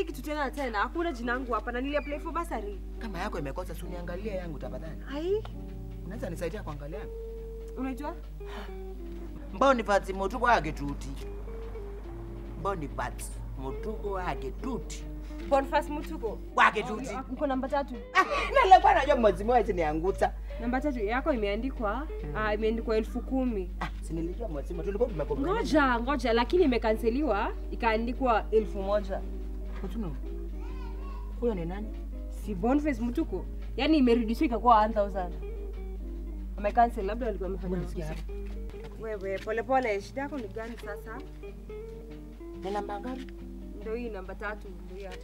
kitu tena. Hakuna jina langu hapa na nili apply for bursary. Kama yako imekosa si uniangalie yangu tafadhali. Ai. Unaweza nisaidia kuangalia? Unajua? Mboni pati mutuko wake tuti. Mboni pati mutuko wake tuti. Boniface Mutuko. Wake tuti. Uko namba 3. Nile kwa najua mwazimu wewe nianguta. Namba 3 yako imeandikwa imeandikwa 10,000. Si nilijua mwazimu tulikuwa tumekubaliana. Ngoja lakini imekanseliwa ikaandikwa 1,000. Kutuno. Huyo ni nani? Si Boniface Mutuko. Yaani imerudishwa ikakuwa 1,000. Amekansel labda walikuwa wamefanya msikia. Wewe pole shida yako ni gani sasa? Ni namba gani? Ndio hii namba 3 ndio hapa.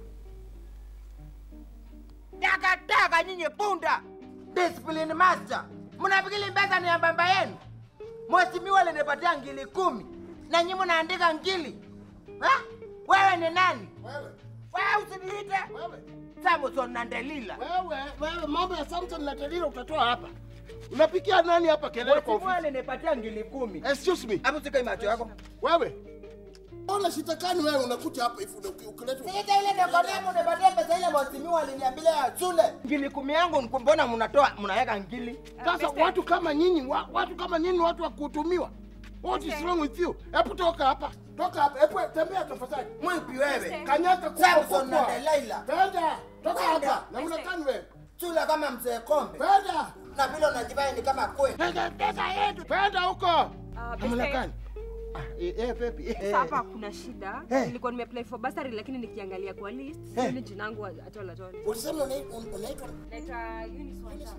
Daga nyinyi punda. Discipline master. Mnafikiri pesa ni ya baba yenu? Mheshimiwa alinipatia 10,000 na nyinyi mnaandika 1,000. Wewe ni nani? Wewe usiniite. Wewe. Samson na Delila. Wewe mambo ya Samson na Delila utatoa hapa. Unapikia nani hapa kelele kwa ofisi? Mheshimiwa alinipatia 10,000. Excuse me. Hapo sika macho yako. Wewe. Ona shitakani wewe unakuja hapa hivi ukileta. Sasa ile ndio unipatia pesa ile mheshimiwa aliniambia ya shule. 10,000 yangu mbona mnaweka 1,000? Sasa watu kama nyinyi, watu wa kuhutumiwa. What is wrong with you? Hebu toka hapa. Hebu tembea tafadhali. Mwipi wewe? Kanyata kwa Samson na Delila. Penda. Toka hapa. Na mnakani wewe? Shule kama mzee Kombe. Penda. Na vile unajifanya ni kama kweli. Pesa yetu. Penda huko. Mnakani? Pepi. Hapa kuna shida. Nilikuwa nimeapply for bursary lakini nikiangalia kwa list sio jina langu atola. Ulisema unaitwa? Naitwa Eunice Wanja.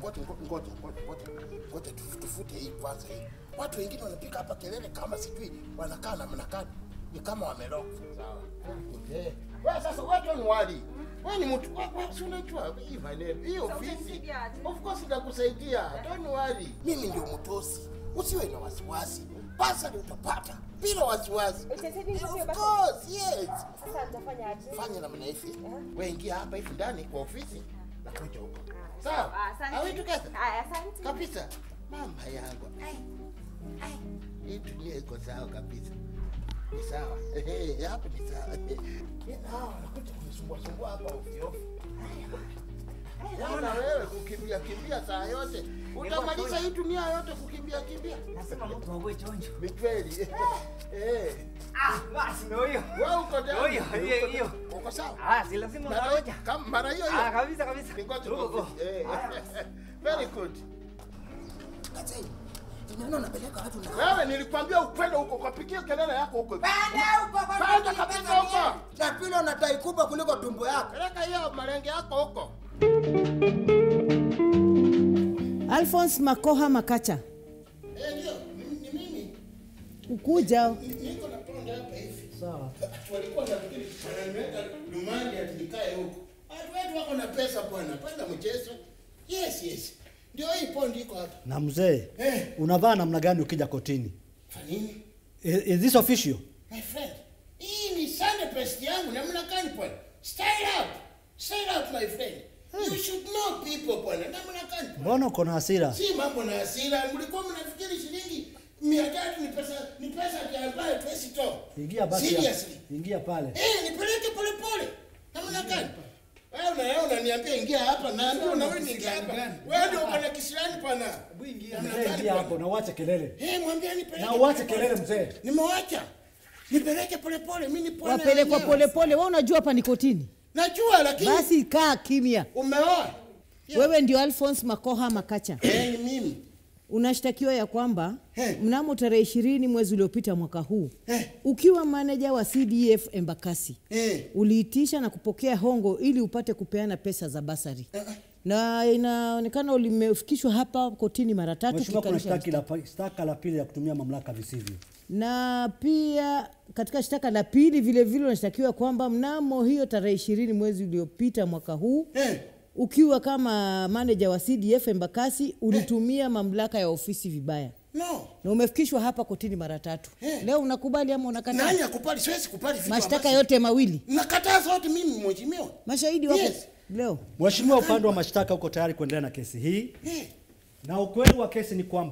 Ngoja tufute hii kwanza hii. Watu wengine wanapika hapa kelele kama sijui wanakaa na mnakaa. Ni kama wameloka. Sawa. Wewe sasa wewe ni wali. Wewe ni mtu wewe si unajua hii maneno. Hii ofisi. Of course nitakusaidia. Don't worry. Mimi ndio mtosi. Usiwe na wasiwasi. Pesa utapata bila wasiwasi. Of course, yes. Sasa nitafanya aje? Fanya namna hivi. Wewe ingia hapa hivi ndani kwa ofisi na kuja huko. Sawa? Hawi together. Asante. Kabisa. Mama yangu. Hii dunia iko sawa kabisa. Ni sawa. Hapa ni sawa. Nakuja kunisumbua hapa ovyo. Bwana wewe kukimbia saa yote. Utamaliza hii dunia yote kukimbia. Nasema mtu wawe chonjo. Ni kweli. Basi ndio hiyo. Wewe uko ndani. Hiyo. Uko sawa? Si lazima mmoja. Kama mara hiyo. Kabisa. Ngoja huko. Very good. Kati. Tunaona unapeleka watu na. Wewe nilikwambia ukwende huko ukapikia kelele yako huko. Panda kabisa huko. Na pile unatai kubwa kuliko tumbo yako. Peleka hiyo malenge yako huko. Alphonse Makoha Makacha. Ndio, ni mimi. Ukuja. Niko na ponda hapa hivi. Sawa. Walikuwa nafikiri wananiweka dumani atinikae huko. Watu wako na pesa bwana, panda mchezo. Yes. Ndio hii pondi iko hapa. Na mzee, unavaa namna gani ukija kotini? Fanini? Is this official? My friend, hii ni Sunday best yangu namna gani bwana? Style out my friend. You should know people bwana. Namna gani? Mbona uko na hasira? Si mambo na hasira. Mlikuwa mnafikiri shilingi 300 ni pesa ambayo tuwezi toa. Ingia basi. Seriously. Ingia pale. Nipeleke pole. Namna gani? Wewe unaniambia ingia hapa na ndio na wewe ingia hapa. Wewe ndio uko na kisirani pana. Hebu ingia hapo na uache kelele. Mwambie nipeleke. Na uache kelele mzee. Nimewacha. Nipeleke pole. Mimi ni pole. Wapelekwa pole. Wewe unajua hapa ni kotini. Najua lakini basi kaa kimya. Umeoa? Wewe ndio Alphonse Makoha Makacha. Ni mimi. Unashtakiwa ya kwamba mnamo tarehe 20 mwezi uliopita mwaka huu ukiwa manager wa CDF Embakasi uliitisha na kupokea hongo ili upate kupeana pesa za basari. Na inaonekana ulimefikishwa hapa kotini mara 3. Mheshimiwa, kuna shtaka la pili ya kutumia mamlaka visivyo. Na pia katika shtaka la pili vile unashtakiwa kwamba mnamo hiyo tarehe 20 mwezi uliopita mwaka huu ukiwa kama manager wa CDF Embakasi ulitumia mamlaka ya ofisi vibaya. No. Na umefikishwa hapa kotini mara 3. Leo unakubali ama unakataa? Nani akubali? Siwezi kubali vitu. Mashtaka yote mawili. Nakataa zote mimi mheshimiwa. Mashahidi wako leo. Mheshimiwa, upande wa mashtaka uko tayari kuendelea na kesi hii? Na ukweli wa kesi ni kwamba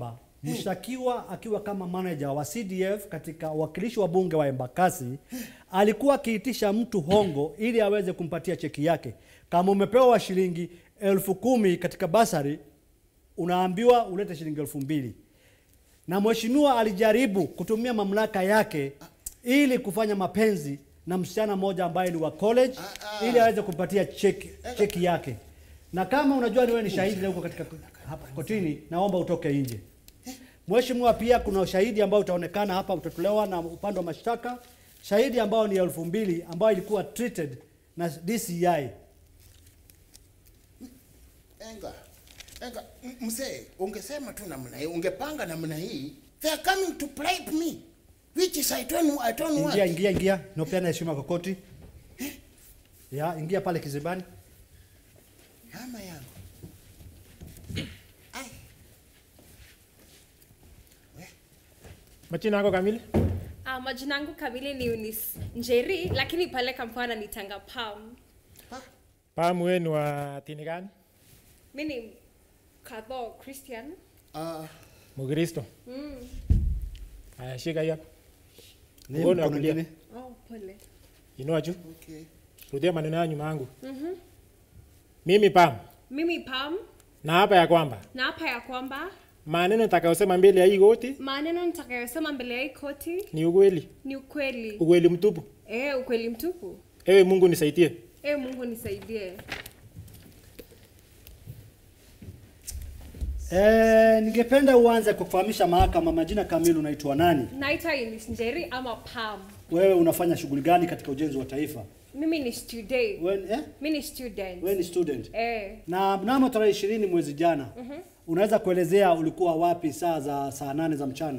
mshtakiwa akiwa kama manager wa CDF katika wakilishi wa bunge wa Embakasi alikuwa akiitisha mtu hongo ili aweze kumpatia cheki yake. Kama umepewa shilingi 10,000 katika basari, unaambiwa ulete shilingi 2,000. Na mheshimiwa alijaribu kutumia mamlaka yake ili kufanya mapenzi na msichana mmoja ambaye ni wa college ili aweze kumpatia cheki yake. Na kama unajua wewe ni shahidi huko katika hapa kotini, naomba utoke nje. Mheshimiwa, pia kuna ushahidi ambao utaonekana hapa, utatolewa na upande wa mashtaka, shahidi ambao ni 2,000 ambao ilikuwa treated na DCI. Enga, mzee, ungesema tu namna hii, ungepanga namna hii. They are coming to bribe me. Which is I don't want. Ingia. Napeana heshima kwa koti. Ya, ingia pale kizibani. Mama yangu. Ai. Majina yako kamili? Majina yangu kamili ni Eunice Njeri, lakini pale kampana nitanga Pam. Pam, wewe ni wa dini gani? Mimi ni Catholic Christian. Mkristo. Haya, shika hii hapa. Ni mkono mwingine. Pole. Inua juu. Okay. Rudia maneno ya nyuma yangu. Mimi Pam. Mimi Pam. Na hapa ya kwamba maneno nitakayosema mbele ya hii koti ni ukweli. Ni ukweli. Ukweli mtupu. Ukweli mtupu. Ewe Mungu nisaidie. Ningependa uanze kufahamisha mahakama majina kamili, unaitwa nani? Naitwa Eunice Njeri ama Pam. Wewe unafanya shughuli gani katika ujenzi wa taifa? Mimi ni student. Mimi ni student. Wewe ni student? Na mnamo tarehe 20 mwezi jana, unaweza kuelezea ulikuwa wapi saa 8 za mchana?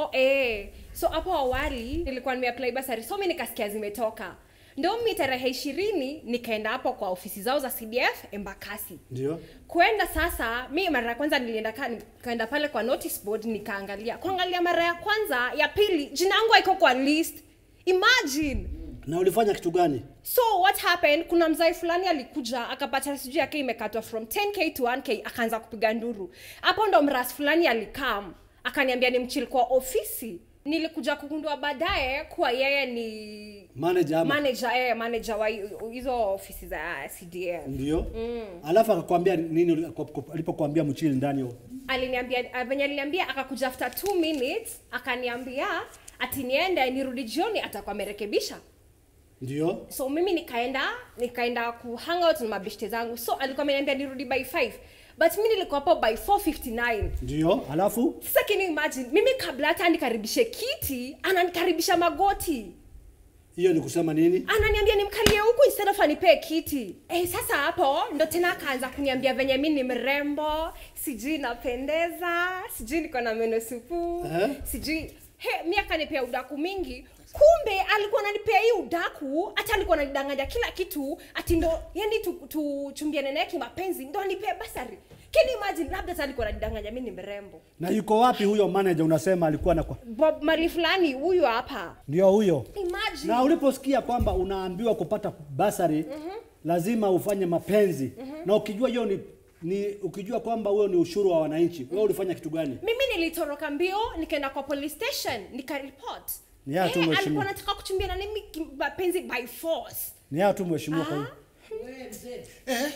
So hapo awali nilikuwa nimeapply basari, so mimi nikasikia zimetoka. Ndio mimi tarehe 20 nikaenda hapo kwa ofisi zao za CDF Embakasi. Ndio. Kwenda sasa, mimi mara ya kwanza nikaenda pale kwa notice board nikaangalia. Kuangalia mara ya kwanza, ya pili jina langu haiko kwa list. Imagine. Na ulifanya kitu gani? So what happened, kuna mzai fulani alikuja akapata sijui yake imekatwa from 10k to 1k, akaanza kupiga nduru. Hapo ndo mras fulani alikam akaniambia nimchill kwa ofisi. Nilikuja kugundua baadaye kuwa yeye ni manager wa hizo ofisi za CDF. Ndio. Alafu akakwambia nini alipokuambia mchill ndani? Aliniambia akakuja after 2 minutes akaniambia ati niende nirudi jioni atakuwa amerekebisha. Ndio. So mimi nikaenda ku hang out na mabishte zangu. So alikuwa ameniambia nirudi by 5. But mimi nilikuwa hapo by 4:59. Ndio, alafu? Sasa can you imagine, mimi kabla hata nikaribishe kiti, ananikaribisha magoti. Hiyo ni kusema nini? Ananiambia nimkalie huku instead of anipe kiti. Sasa hapo ndo tena akaanza kuniambia venye mimi ni mrembo, sijui napendeza, sijui niko na meno supu, sijui mimi akanipea udaku mingi. Kumbe alikuwa ananipea hii udaku, hata alikuwa ananidanganya kila kitu, ati ndo yani tuchumbiane naye kimapenzi ndo anipea basari. Can you imagine, labda alikuwa ananidanganya mimi ni mrembo. Na yuko wapi huyo manager unasema alikuwa na Bob Mali fulani huyo hapa? Ndio huyo. Imagine. Na uliposikia kwamba unaambiwa kupata basari, lazima ufanye mapenzi. Na ukijua hiyo ukijua kwamba huyo ni ushuru wa wananchi, wewe ulifanya kitu gani? Mimi nilitoroka mbio, nikaenda kwa police station, nikareport. Ni hatu mheshimiwa. Alikuwa anataka kuchumbia na mimi mapenzi by force. Ni hatu mheshimiwa kwa hiyo. Wewe mzee.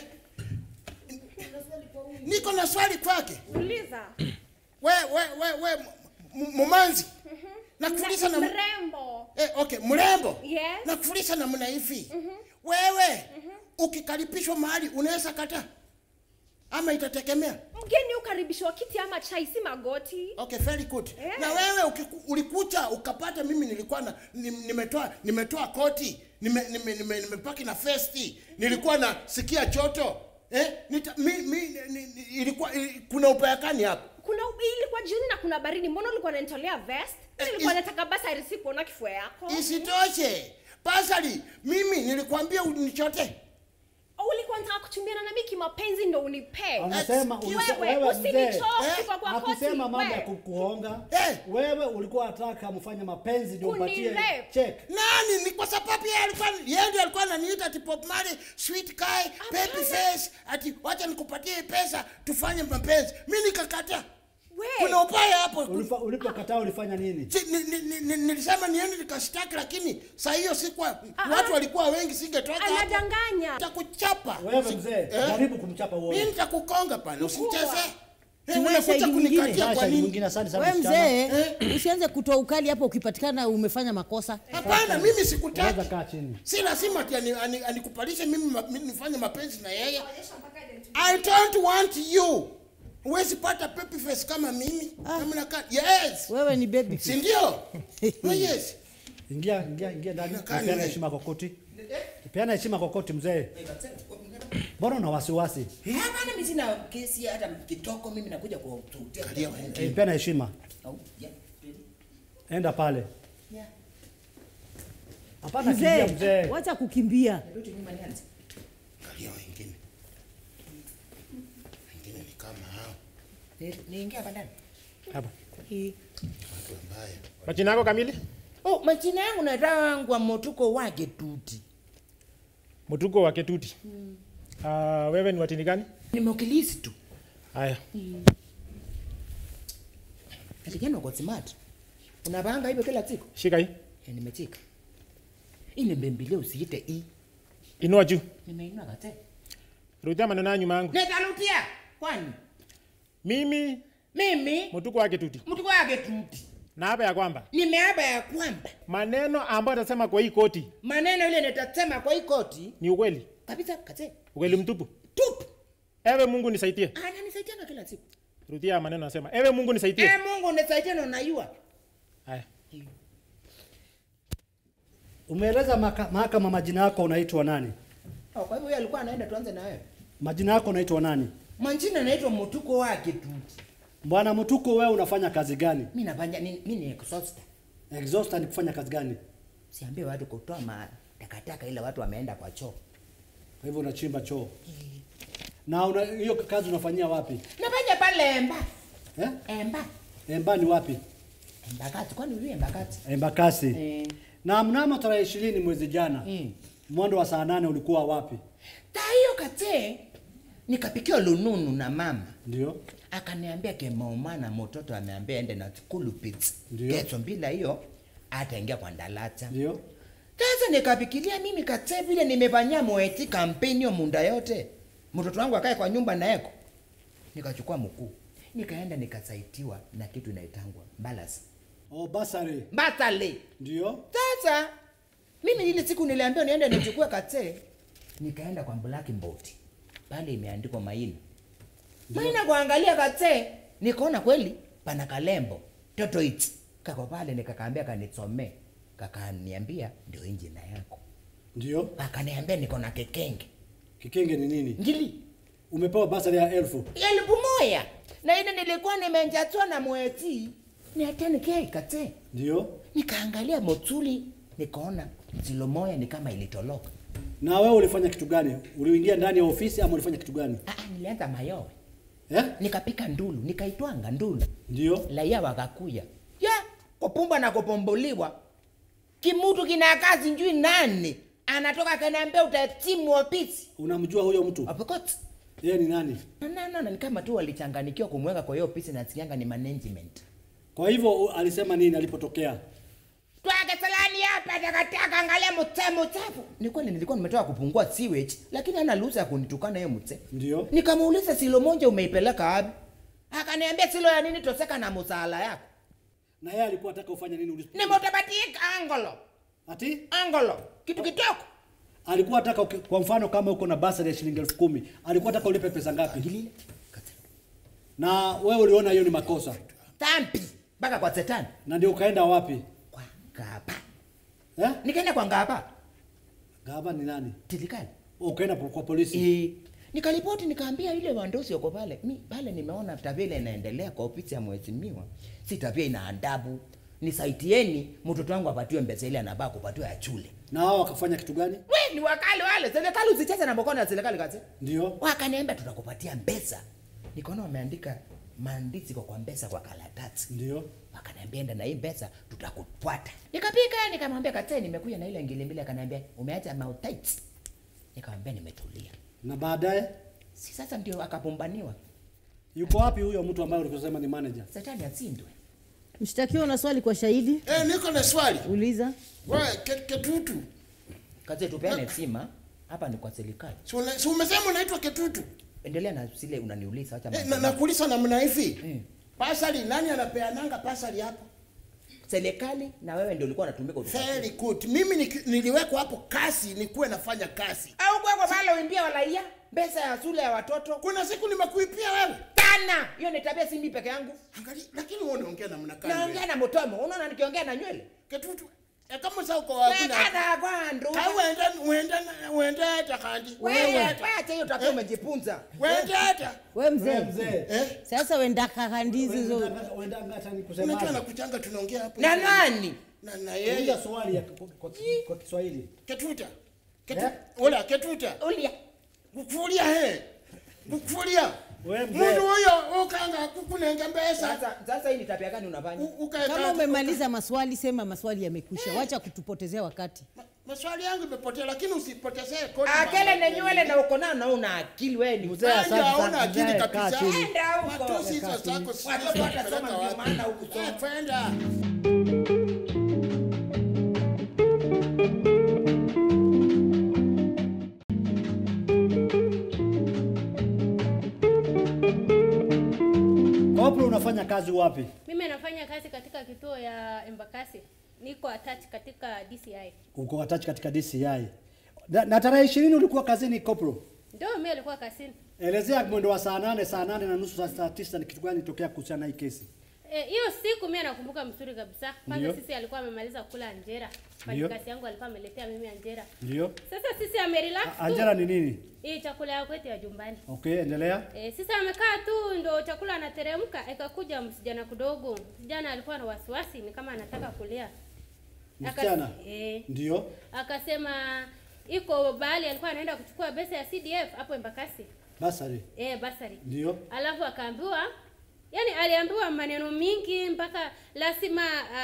Niko na swali kwake. Uliza. Wewe Mumanzi. Nakuuliza na mrembo. Okay, mrembo. Yes. Nakuuliza na mna hivi. Wewe ukikaribishwa mahali unaweza kataa? Ama itategemea? Mgeni ukaribishwa kiti ama chai, si magoti. Okay, very good. Na wewe ulikuja ukapata mimi nilikuwa nimetoa koti, nimepaki na vesti, nilikuwa na sikia joto. Ilikuwa kuna upayakani hapo. Ilikuwa jioni na kuna baridi. Mbona ulikuwa unanitolea vest? Nilikuwa nataka basari si kuona kifua yako. Isitoshe. Basari, mimi nilikwambia unichote. Ulikuwa unataka kuchumbiana na mimi kimapenzi ndo unipe. Anasema wewe usinichoke kwa koti. Hakusema mambo ya kukuhonga. Wewe ulikuwa unataka mfanye mapenzi ndio upatie check. Nani? Ni kwa sababu yeye ndiye alikuwa ananiita ati Pop Marley, sweet guy, baby face, ati wacha nikupatie pesa tufanye mapenzi. Mimi nikakataa. Kuna ubaya hapo. Ulipokataa ulifanya nini? Nilisema niende nikashtaki, lakini saa hiyo sikuwa watu walikuwa wengi, singetoka hapo. Anadanganya. Nitakuchapa. Wewe mzee, jaribu kumchapa wewe. Mimi nitakukonga pale, usinicheze. Unakuja kunikatia kwa nini? Wewe mzee, usianze kutoa ukali hapo ukipatikana umefanya makosa. Hapana, mimi sikutaki. Kaa chini. Si lazima ati anikupalishe mimi nifanye mapenzi na yeye. I don't want you. Huwezi pata baby face kama mimi. Yes. Wewe ni baby face. Si ndio? Yes. Ingia ndani. Peana heshima kwa koti. Peana heshima kwa koti mzee. Mbona una wasiwasi? Hapana, mimi sina kesi hata kitoko, mimi nakuja kwa kututia. Peana heshima. Enda pale. Hapana, kimbia mzee. Wacha kukimbia. Kalia wengine. Wengine ni kama hao. Niingia hapa ndani. Hapa. Watu mbaya. Majina yako kamili? Majina yangu naitwa Mutuko wa Ketuti. Mutuko wa Ketuti. Wewe ni watini gani? Ni mwakilishi tu. Haya. Kijana uko smart. Unapanga hivyo kila siku? Shika hii. Nimechika. Ile mbembile usiite i. Inua juu. Nimeinua kate. Rudia maneno yangu mangu. Nitarudia. Kwani? Mimi Mutuko wa Ketuti. Mutuko wa Ketuti. Na hapa ya kwamba. Nimeapa ya kwamba. Maneno ambayo atasema kwa hii koti. Maneno ile nitasema kwa hii koti. Ni ukweli. Kabisa kate. Ukweli mtupu. Tupu. Ewe Mungu nisaidie. Ananisaidia kila siku. Rudia maneno nasema. Ewe Mungu nisaidie. Ewe Mungu nisaidie na unajua. Haya. Umeeleza mahakama majina yako unaitwa nani? Kwa hivyo yeye alikuwa anaenda tuanze na wewe. Majina yako unaitwa nani? Majina naitwa Mutuko wa Ketuti. Bwana Mutuko, wewe unafanya kazi gani? Mimi nafanya mimi ni exhauster. Exhauster ni kufanya kazi gani? Siambie watu kutoa takataka ile watu wameenda kwa choo. Kwa hivyo unachimba choo. Na hiyo kazi unafanyia wapi? Nafanya pale Emba. Emba. Emba ni wapi? Embakasi, kwani ujue Embakasi? Embakasi. Na mnamo tarehe 20 mwezi jana. Mwendo wa saa 8 ulikuwa wapi? Hiyo kate nikapikia lununu na mama. Ndio. Akaniambia kema na mtoto ameambia ende na school pits. Ndio. Kesho bila hiyo ataingia kwa ndalata. Ndio. Sasa nikapikilia mimi kate vile nimefanyia moeti kampeni yo munda yote. Mtoto wangu akae kwa nyumba na yako. Nikachukua mkuu. Nikaenda nikasaitiwa na kitu inaitangwa balance. Basari. Batale. Ndio. Sasa mimi ile siku niliambiwa niende nichukue kate, nikaenda kwa Blackboard. Pale imeandikwa Maina. Maina kuangalia kate, nikaona kweli pana kalembo. Toto it. Kako pale nikakaambia kanisomee. Kakaniambia ndio injina yako. Ndio. Akaniambia niko na kekenge. Kekenge ni nini? Ngili. Umepewa basari ya 1000. 1000. Na ile nilikuwa nimenjatwa na mwezi. Ni atani kei kate. Ndio. Nikaangalia motuli, nikaona zilo moya ni kama ilitoloka. Na wewe ulifanya kitu gani? Uliingia ndani ya ofisi ama ulifanya kitu gani? Nilianza mayowe. Eh? Nikapika ndulu, nikaitwanga ndulu. Ndio. Laia wakakuya. Kupumba na kupomboliwa. Kimutu kina kazi njui nani? Anatoka kaniambia utatimu ofisi. Unamjua huyo mtu? Apokot. Yeye ni nani? Ni kama tu walichanganikiwa kumweka kwa hiyo ofisi na sikianga ni management. Kwa hivyo alisema nini alipotokea? Twake salani hapa takataka angalia mtemo chafu. Ni kweli nilikuwa nimetoka kupungua sewage, lakini hana ruhusa ya kunitukana yeye mte. Ndio. Nikamuuliza silo moja umeipeleka wapi? Akaniambia silo ya nini toseka na msala yako. Na yeye alikuwa anataka ufanye nini ulipo? Nimetabatika angolo. Ati? Angolo. Kitu kitoko. Alikuwa anataka kwa mfano kama uko na basari ya shilingi 10,000, alikuwa anataka ulipe pesa ngapi? Ngilile. Na wewe uliona hiyo ni makosa. Tampi. Baka kwa setani. Na ndio ukaenda wapi? Kwa Ngaba. Nikaenda kwa Ngaba. Ngaba ni nani? Tilikali. Ukaenda kwa polisi? Nikaripoti nikaambia ile wandosi yuko pale. Pale nimeona tabia ile inaendelea kwa ofisi ya mheshimiwa. Si tabia ina adabu. Nisaitieni mtoto wangu apatiwe mbesa ile anabaa kupatiwa ya shule. Na hao wakafanya kitu gani? We ni wakali wale. Serikali usicheze na mkono ya serikali kazi. Ndio. Wakaniambia tutakupatia mbesa. Nikaona wameandika maandishi kwa mbesa kwa karatasi. Ndio. Wakaniambia enda na hii mbesa tutakufuata. Nikapika nikamwambia Kateni nimekuja na ile ngili mbili akaniambia umeacha mouth tight. Nikamwambia nimetulia. Na baadaye si sasa ndio akapumbaniwa. Yuko wapi huyo mtu ambaye ulikusema ni manager? Satani atsindwe. Mshtakiwa una swali kwa shahidi? Niko na swali. Uliza. Wewe Ketutu. Kaze tupeane sima. Hapa ni kwa serikali. Si umesema unaitwa Ketutu? Endelea na zile unaniuliza acha nakuuliza namna hivi. Pasali nani anapeananga pasali hapo? Serikali na wewe ndio ulikuwa unatumika utupatie. Very good. Mimi niliwekwa hapo kasi nikuwe nafanya kasi. Au kwa pale uimbia walaia pesa ya shule ya watoto. Kuna siku nimekuipia wewe. Tana. Hiyo ni tabia si mimi peke yangu. Angalia lakini wewe unaongea namna gani? Naongea na mtomo. Unaona nikiongea na nywele? Ketutu. Kama sasa uko wapi na? Kana kwandu. Uenda takandi. Wewe acha hiyo tabia umejipunza. Wewe mzee. Sasa wenda kakandizi hizo. Wenda ngata ni kusema. Unajua nakuchanga tunaongea hapo. Na nani? Na yeye. Ndio swali kwa Kiswahili. Ketuta. Ola Ketuta. Ulia. Kufulia kufulia. Wewe mzee. Mundu huyo ukanga kukunenga pesa. Sasa hii ni tabia gani unafanya? Kama umemaliza maswali sema maswali yamekwisha. Wacha kutupotezea wakati. Maswali yangu imepotea lakini usipotezee kodi. Akele na nywele na uko na una akili wewe ni mzee. Asante una akili kabisa. Enda huko. Matusi hizo zako watoto watasoma ndio maana huko. Kwenda. Koplo unafanya kazi wapi? Mimi nafanya kazi katika kituo ya Embakasi. Niko attached katika DCI. Uko attached katika DCI. Na tarehe 20 ulikuwa kazini Koplo? Ndio mimi nilikuwa kazini. Elezea mwendo wa saa 8 na nusu saa 9 ni kitu gani tokea kuhusiana na hii kesi? Hiyo siku mimi nakumbuka mzuri kabisa. Kwanza sisi alikuwa amemaliza kula anjera. Fanyikazi yangu alikuwa ameletea mimi anjera. Ndio. Sasa sisi amerelax tu. Anjera ni nini? Hii chakula ya kwetu ya jumbani. Okay, endelea. Sisi amekaa tu ndo chakula anateremka, ikakuja msijana kidogo. Msijana alikuwa na wasiwasi ni kama anataka kulia. Msijana? Ndio. Akasema iko bali alikuwa anaenda kuchukua pesa ya CDF hapo Embakasi. Basari. Basari. Ndio. Alafu akaambiwa yani aliambiwa maneno mingi mpaka lazima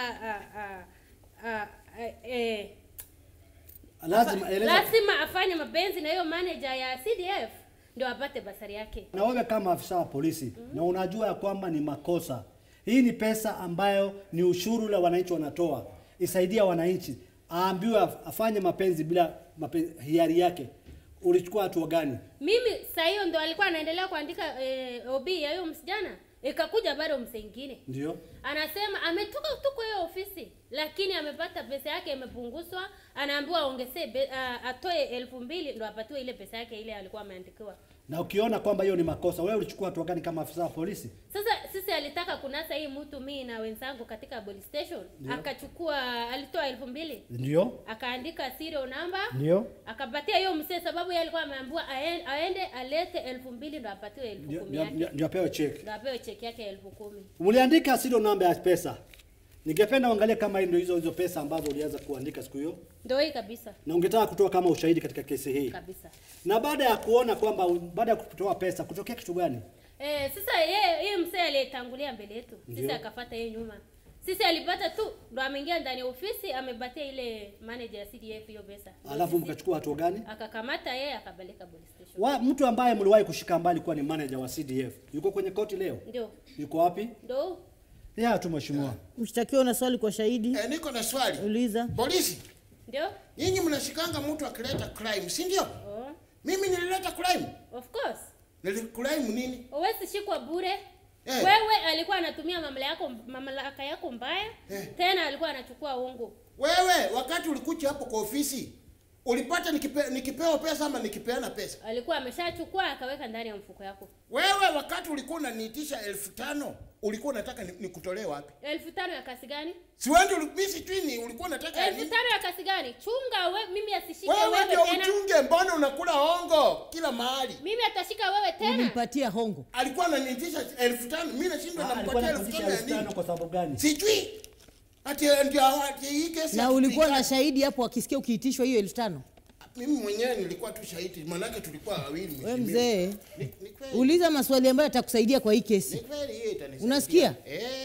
lazima afanye mapenzi na hiyo manager ya CDF ndio apate basari yake. Na wewe kama afisa wa polisi na unajua ya kwamba ni makosa. Hii ni pesa ambayo ni ushuru la wananchi wanatoa. Isaidia wananchi. Aambiwe afanye mapenzi bila hiari yake. Ulichukua hatua gani? Mimi saa hiyo ndo alikuwa anaendelea kuandika OB ya hiyo msijana. Ikakuja bado msengine. Ndio. Anasema ametoka tu kwa hiyo ofisi lakini amepata pesa yake imepunguzwa, anaambiwa aongezee atoe 2000 ndo apatiwe ile pesa yake ile alikuwa ameandikiwa. Na ukiona kwamba hiyo ni makosa, wewe ulichukua hatua gani kama afisa wa polisi? Sasa sisi alitaka kunasa hii mtu mimi na wenzangu katika police station. Akachukua alitoa 2000. Ndio. Akaandika serial number. Ndio. Akapatia hiyo msee sababu yeye alikuwa ameambiwa aende alete 2000 ndo apatiwe 10,000 yake. Ndio apewe check. Ndio apewe check yake 10,000. Uliandika serial number ya pesa. Ningependa uangalie kama ndio hizo pesa ambazo ulianza kuandika siku hiyo. Ndio hii kabisa. Na ungetaka kutoa kama ushahidi katika kesi hii. Kabisa. Na baada ya kuona kwamba baada ya kutoa pesa kutokea kitu gani? Sasa yeye msee aliyetangulia mbele yetu. Sisi akafuata yeye nyuma. Sisi alipata tu ndo ameingia ndani ya ofisi amebatia ile manager ya CDF hiyo pesa. Alafu mkachukua hatua gani? Akakamata yeye akapeleka police station. Mtu ambaye mliwahi kushika mbali kwa ni manager wa CDF. Yuko kwenye koti leo? Ndio. Yuko wapi? Ndio. Tu mheshimiwa. Mshtakiwa una swali kwa shahidi? Niko na swali. Uliza. Polisi. Ndio. Nyinyi mnashikanga mtu akileta crime, si ndio? Mimi nilileta crime. Of course. Crime nini? Huwezi shikwa bure. Wewe alikuwa anatumia mamlaka yako mbaya. Tena alikuwa anachukua uongo. Wewe wakati ulikuja hapo kwa ofisi ulipata nikipewa pesa ama nikipeana pesa? Alikuwa ameshachukua akaweka ndani ya mfuko yako. Wewe wakati ulikuwa unaniitisha 5,000 ulikuwa unataka nikutolee wapi? 5,000 ya kasi gani? Si wewe mimi sijui ulikuwa unataka 5,000 ya kasi gani? Chunga wewe mimi asishike wewe tena. Wewe uchunge, mbona unakula hongo kila mahali? Mimi atashika wewe tena. Unipatia hongo. Alikuwa ananiitisha 5,000, mimi nashindwa nampatia 5,000 kwa sababu gani? Sijui. Ati ndio hii kesi. Na ulikuwa na shahidi hapo akisikia ukiitishwa hiyo 5,000? Mimi mwenyewe nilikuwa tu shahidi, manake tulikuwa wawili. Wewe mzee, uliza maswali ambayo yatakusaidia kwa hii kesi. Ni kweli hiyo itanisaidia. Unasikia?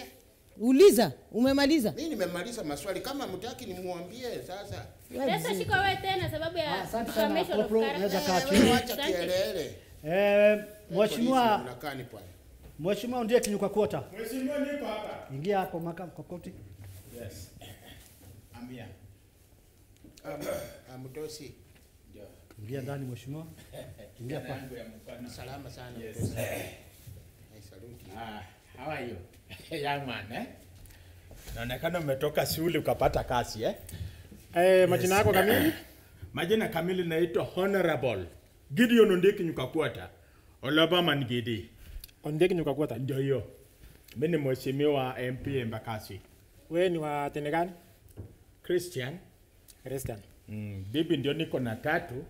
Uliza, umemaliza? Mimi nimemaliza maswali, kama mtaki nimwambie sasa. Sasa shika wewe tena sababu ya unaweza kaa chini. Acha kielele. Mheshimiwa Mheshimiwa ndiye kinyuka kuota. Mheshimiwa niko hapa. Ingia hapo kwa koti. Yes. Amia. Mdosi. Ndio. Ingia ndani mheshimiwa. Ingia hapa. Salama sana. Yes. I salute you. How are you? Young man, eh? Naonekana umetoka shule ukapata kazi, eh? Majina yako kamili? Majina kamili naitwa Honorable Gideon Ondeki Nyukakwata. Olaba Ngidi. Ondeki Nyukakwata ndio hiyo. Mimi ni mheshimiwa MP Embakasi. Wewe ni wa dini gani? Christian. Christian. Bibi ndio niko na tatu.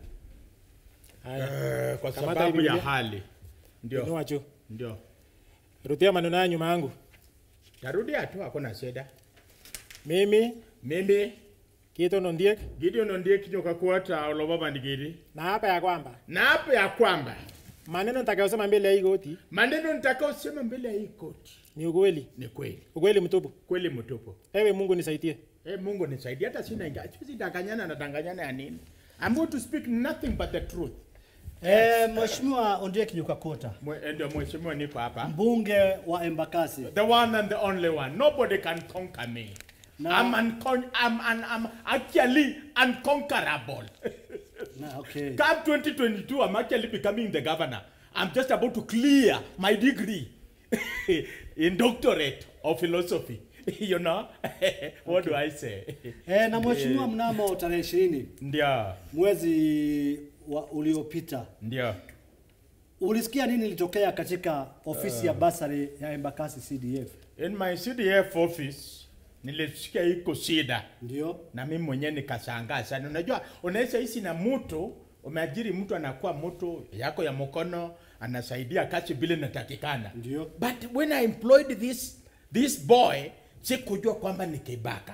Kwa sababu ya hali. Ndio. Ndio. Rudia maneno ya nyuma yangu. Tarudia tu hakuna shida. Mimi Gideon Ondiek Nyukakwata Olaba Ngidi. Na hapa ya kwamba maneno nitakayosema mbele ya hii koti. Maneno nitakayosema mbele ya hii koti. Ni ukweli. Ni kweli. Ukweli mtupu. Kweli mtupu. Ewe Mungu nisaidie. Mungu nisaidie hata sina inga. Sisi danganyana ya nini? I'm going to speak nothing but the truth. Mheshimiwa Ondiek Nyukakwata. Ndio mheshimiwa niko hapa. Mbunge wa Embakasi. The one and the only one. Nobody can conquer me. No. I'm actually unconquerable. Okay. Come 2022, I'm actually becoming the governor. I'm just about to clear my degree in doctorate of philosophy. You know? What do I say? Na mheshimiwa mnamo tarehe 20. Ndio. Mwezi uliopita. Ndio. Ulisikia nini litokea katika ofisi ya basari ya Embakasi CDF? In my CDF office nilisikia iko shida. Ndio. Na mimi mwenyewe nikashangaa sana. Unajua unaweza hisi na mtu umeajiri mtu anakuwa mtu yako ya mkono anasaidia kazi bila inatakikana. Ndio. But when I employed this boy sikujua kwamba ni kibaka.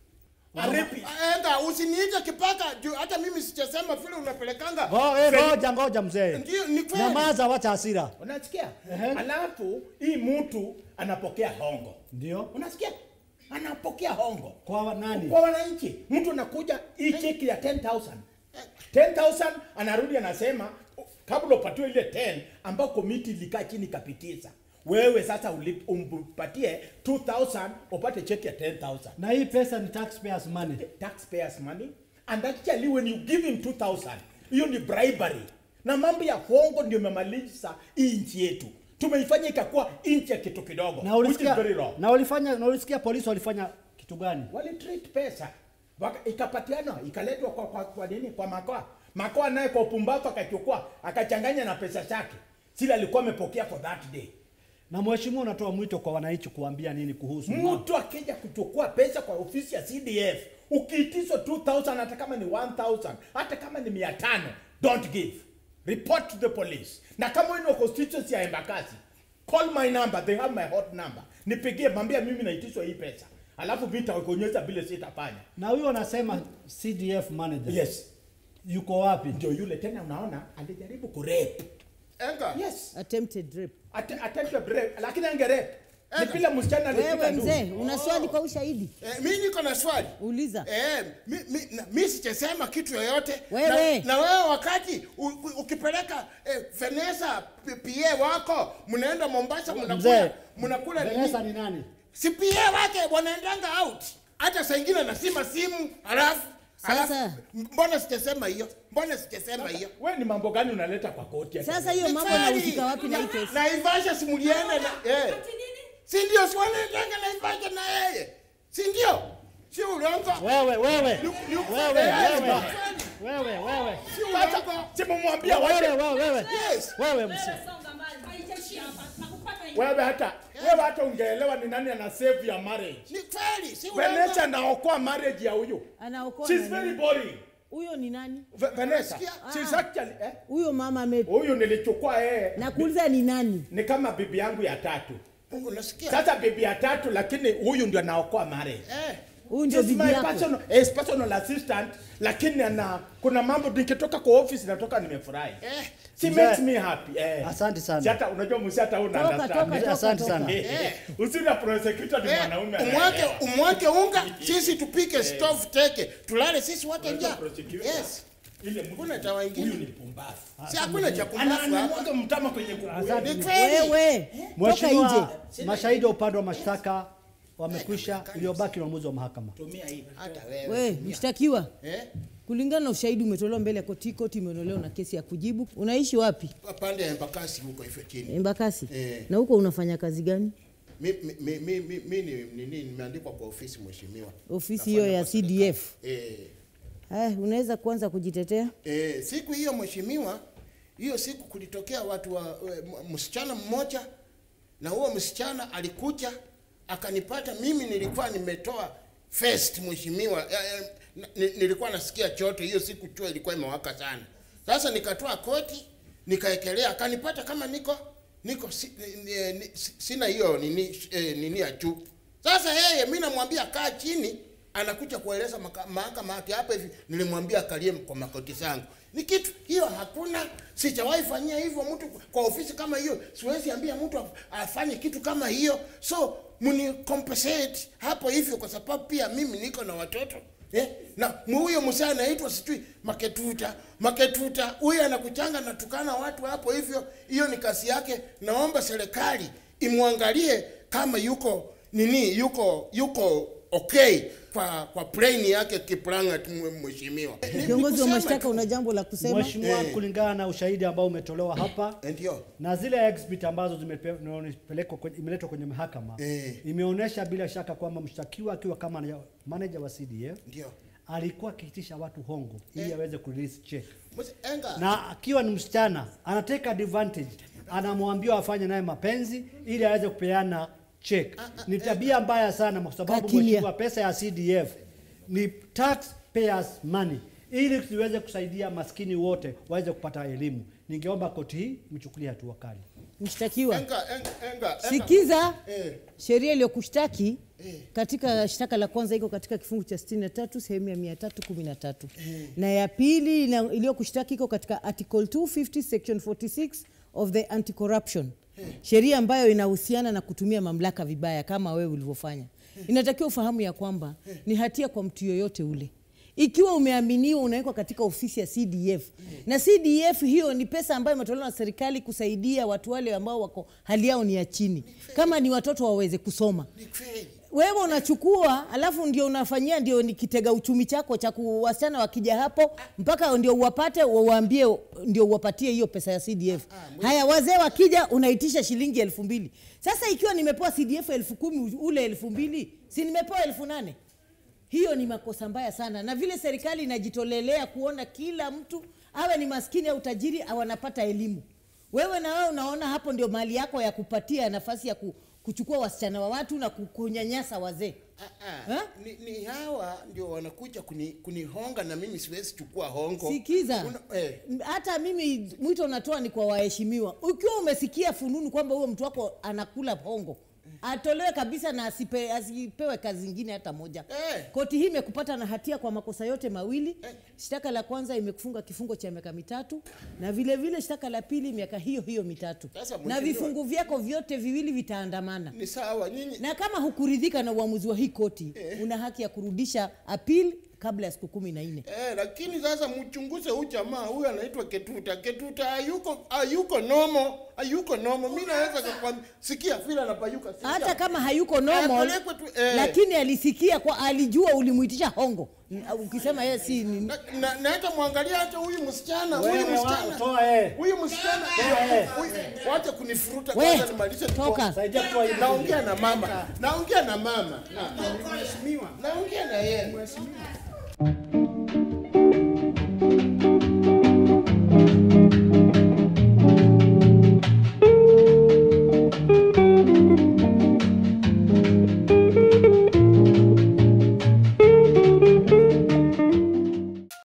Enga usiniite kipaka hata mimi sijasema vile unapelekanga. Ngoja mzee. Ndio ni kweli. Nyamaza wacha hasira. Unasikia? Alafu hii mtu anapokea hongo. Ndio. Unasikia? Anapokea hongo. Kwa nani? Kwa wananchi. Mtu anakuja hii cheki ya 10,000. 10,000 anarudi anasema kabla upatiwe ile 10 ambao komiti ilikaa chini kapitiza. Wewe sasa umpatie 2,000 upate cheki ya 10,000. Na hii pesa ni taxpayers money. Taxpayers money. And actually when you give him 2,000, hiyo ni bribery. Na mambo ya hongo ndio memaliza hii nchi yetu. Tumeifanya ikakuwa nchi ya kitu kidogo. Na ulisikia polisi walifanya kitu gani? Walitreat pesa. Ikapatiana, ikaletwa kwa nini? Kwa makoa. Makoa naye kwa upumbavu akachukua, akachanganya na pesa zake. Sile alikuwa amepokea for that day. Na mheshimiwa unatoa mwito kwa wananchi kuambia nini kuhusu mtu akija kuchukua pesa kwa ofisi ya CDF, ukiitishwa 2,000 hata kama ni 1,000, hata kama ni 500, don't give. Report to the police. Na kama ino constituency ya Embakasi, call my number, they have my hot number. Nipigie mwambie mimi naitishwa hii pesa. Alafu vita kuonyesha bila sitafanya. Na huyo anasema CDF manager. Yes. Yuko wapi? Ndio yule tena unaona alijaribu kurape. Enga. Yes. Attempted rape. Attempted rape. Lakini ange rape. Ni bila msichana alifika. Wewe mzee, una swali kwa ushahidi? Mimi niko na swali. Uliza. Mimi sijasema kitu yoyote. Wewe. Na wewe wakati ukipeleka Vanessa PA wako, mnaenda Mombasa mnakula nini? Vanessa ni nani? Si PA wake wanaendanga out. Hata saa nyingine anasima simu, alafu mbona sijasema hiyo? Wewe ni mambo gani unaleta kwa koti? Sasa hiyo mambo yanahusika wapi na hii kesi? Na Ivasha simuliane na si ndio si wanaendanga na Ivasha na yeye. Si ndio? Si urongo. Wewe. Si urongo. Simumwambia wewe. Yes. Wewe msi. Wewe hata ungeelewa ni nani ana save ya marriage. Ni kweli, si urongo. Vanessa anaokoa marriage ya huyo. Anaokoa. She's very boring. Huyo ni nani? Vanessa. She's actually huyo mama amepi. Huyo nilichukua Na kuuliza ni nani? Ni kama bibi yangu ya 3. Unasikia? Sasa bibi ya 3 lakini huyu ndio anaokoa marriage. Huyu ndio bibi yako. Personal assistant lakini kuna mambo nikitoka kwa office natoka nimefurahi. She makes me happy. Asante sana. Hata unajua msi hata una understand. Asante sana. Usina prosecutor ni mwanaume. Umwake unga, sisi tupike stove teke. Tulale sisi wote njaa. Yes. ile mtu Kuna cha wengine. huyu ni pumbavu. Si hakuna cha kumbavu hapa. Anamwaga mtama kwenye kuku. Ni kweli. Wewe toka Mheshimiwa, nje. mashahidi wa upande wa mashtaka wamekwisha, iliyobaki ni uamuzi wa mahakama. Tumia hii. Hata wewe. We mshtakiwa, Eh? kulingana na ushahidi umetolewa mbele ya koti, koti imeondolewa na kesi ya kujibu. Unaishi wapi? Pande ya Embakasi huko hivyo chini. Embakasi. Eh. Na huko unafanya kazi gani? Mimi nimeandikwa kwa ofisi mheshimiwa. Ofisi hiyo ya CDF. Unaweza kuanza kujitetea? Siku hiyo mheshimiwa, hiyo siku kulitokea watu wa msichana mmoja, na huo msichana alikuja akanipata mimi, nilikuwa nimetoa first mheshimiwa, nilikuwa nasikia choto hiyo siku, chuo ilikuwa imewaka sana. Sasa nikatoa koti nikaekelea, akanipata kama niko sina hiyo nini ya juu. Sasa yeye mimi namwambia kaa chini, anakuja kueleza mahakama yake hapa hivi, nilimwambia akalie kwa makoti zangu. Ni kitu hiyo hakuna, sijawahi fanyia hivyo mtu kwa ofisi kama hiyo, siwezi ambia mtu afanye kitu kama hiyo. So muni compensate hapo hivyo, kwa sababu pia mimi niko na watoto. Na huyo msana anaitwa sijui Maketuta, huyo anakuchanga na tukana watu hapo hivyo, hiyo ni kazi yake. Naomba serikali imwangalie kama yuko okay kwa plane yake Kiplanga mheshimiwa. Kiongozi wa mashtaka, una jambo la kusema? Mheshimiwa, kulingana na ushahidi ambao umetolewa hapa ndio na zile exhibit ambazo imeletwa kwenye mahakama, imeonyesha bila shaka kwamba mshtakiwa akiwa kama manager wa CDF ndio alikuwa akiitisha watu hongo ili aweze kurelease check. Enga. Na akiwa ni msichana anateka advantage, anamwambia afanye naye mapenzi ili aweze kupeana check. Ni tabia mbaya sana, kwa sababu mheshimiwa, pesa ya CDF ni taxpayers money, ili tuweze kusaidia maskini wote waweze kupata elimu. Ningeomba koti hii mchukulie hatua kali. Mshtakiwa, enga. Sikiza, sheria iliyokushtaki katika shtaka la kwanza iko katika kifungu cha 63 sehemu ya 313. Na ya pili iliyokushtaki iko katika article 250 section 46 of the anti-corruption. Sheria ambayo inahusiana na kutumia mamlaka vibaya kama wewe ulivyofanya. Inatakiwa ufahamu ya kwamba ni hatia kwa mtu yoyote ule. Ikiwa umeaminiwa unawekwa katika ofisi ya CDF. Na CDF hiyo ni pesa ambayo imetolewa na serikali kusaidia watu wale ambao wako hali yao ni ya chini. Kama ni watoto waweze kusoma. Wewe unachukua alafu ndio unafanyia, ndio ni kitega uchumi chako cha wasichana wakija hapo mpaka ndio uwapate, uwaambie ndio uwapatie hiyo pesa ya CDF. Haya, wazee wakija unaitisha shilingi 2,000. Sasa ikiwa nimepewa CDF 10,000, ule 2,000 si nimepewa 8,000? Hiyo ni makosa mbaya sana, na vile serikali inajitolelea kuona kila mtu awe ni maskini au tajiri au anapata elimu. Wewe na wewe unaona hapo ndio mali yako ya kupatia nafasi ya kuchukua wasichana wa watu na kunyanyasa wazee. Ni hawa ndio wanakuja kunihonga na mimi siwezi chukua hongo. Sikiza. Hata mimi mwito unatoa ni kwa waheshimiwa. Ukiwa umesikia fununu kwamba huyo mtu wako anakula hongo, atolewe kabisa na asipewe kazi nyingine hata moja. Koti hii imekupata na hatia kwa makosa yote mawili. Shtaka la kwanza imekufunga kifungo cha miaka 3 na vile vile shtaka la pili miaka hiyo 3. Na vifungu vyako vyote viwili vitaandamana. Ni sawa nyinyi. Na kama hukuridhika na uamuzi wa hii koti, una haki ya kurudisha appeal kabla ya siku 14. Lakini sasa mchunguze huyu jamaa, huyu anaitwa Ketuta hayuko normal. Mimi naweza kukwambia, sikia vile anapayuka. Hata kama hayuko normal, lakini alisikia kwa alijua ulimuitisha hongo. Ukisema yeye si nini? Na hata muangalia hata huyu msichana, wacha kunifuruta kwanza nimalize. Toka. Naongea na mama. Mheshimiwa. Naongea na yeye. Mheshimiwa.